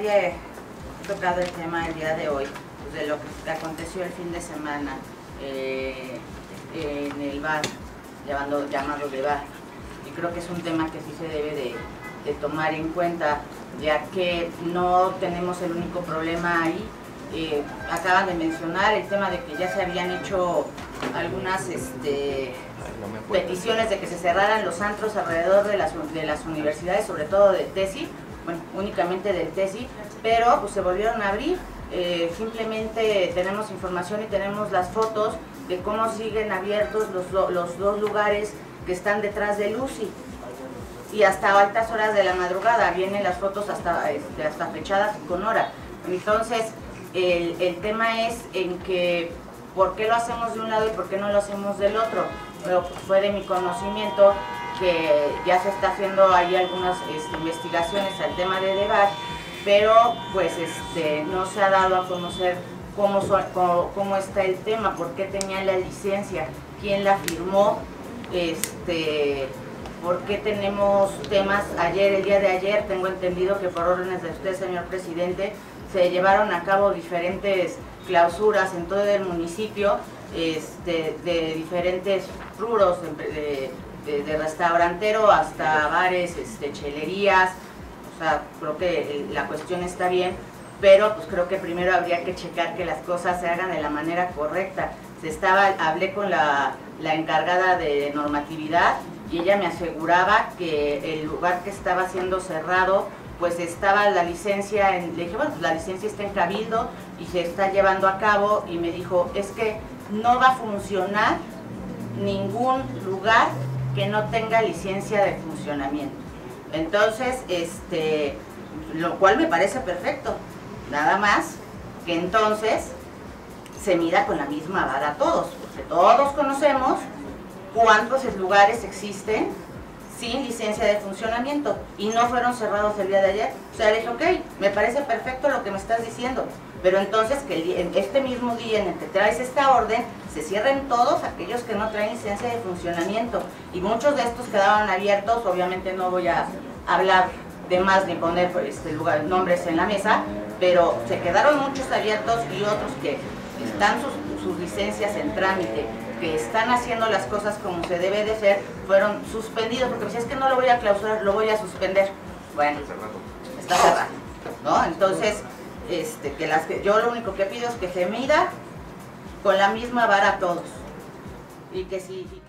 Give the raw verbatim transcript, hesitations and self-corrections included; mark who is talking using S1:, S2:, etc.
S1: nadie ha tocado el tema el día de hoy, pues de lo que aconteció el fin de semana eh, en el bar, llamando, llamado de bar. Y creo que es un tema que sí se debe de, de tomar en cuenta, ya que no tenemos el único problema ahí. Eh, acaban de mencionar el tema de que ya se habían hecho algunas este, peticiones de que se cerraran los antros alrededor de las, de las universidades, sobre todo de TESI, bueno, únicamente del TESI, pero pues se volvieron a abrir. Eh, simplemente tenemos información y tenemos las fotos de cómo siguen abiertos los, los dos lugares que están detrás de Lucy, y hasta altas horas de la madrugada, vienen las fotos hasta, este, hasta fechadas con hora. Entonces, el, el tema es en que ¿por qué lo hacemos de un lado y por qué no lo hacemos del otro? Pero fue de mi conocimiento que ya se está haciendo ahí algunas este, investigaciones al tema de Debar, pero pues este, no se ha dado a conocer cómo, cómo, cómo está el tema, por qué tenía la licencia, quién la firmó, este, por qué tenemos temas. Ayer, el día de ayer, tengo entendido que por órdenes de usted, señor presidente, se llevaron a cabo diferentes clausuras en todo el municipio, este, de diferentes rubros, de, de, de restaurantero hasta bares, este, chelerías. O sea, creo que la cuestión está bien, pero pues creo que primero habría que checar que las cosas se hagan de la manera correcta. Se estaba, hablé con la, la encargada de normatividad y ella me aseguraba que el lugar que estaba siendo cerrado, pues estaba la licencia, en, le dije, bueno, pues la licencia está en Cabildo y se está llevando a cabo, y me dijo, es que no va a funcionar ningún lugar que no tenga licencia de funcionamiento. Entonces, este, lo cual me parece perfecto, nada más que entonces se mida con la misma vara a todos, porque todos conocemos cuántos lugares existen sin licencia de funcionamiento y no fueron cerrados el día de ayer. O sea, le dije, ok, me parece perfecto lo que me estás diciendo, pero entonces que el, en este mismo día en el que traes esta orden, se cierren todos aquellos que no traen licencia de funcionamiento, y muchos de estos quedaron abiertos. Obviamente no voy a hablar de más ni poner este lugar, nombres en la mesa, pero se quedaron muchos abiertos y otros que están sus, sus licencias en trámite, que están haciendo las cosas como se debe de ser, fueron suspendidos, porque si es que no lo voy a clausurar, lo voy a suspender. Bueno, está cerrado, ¿no? Entonces, este, que las que yo lo único que pido es que se mida con la misma vara a todos, y que si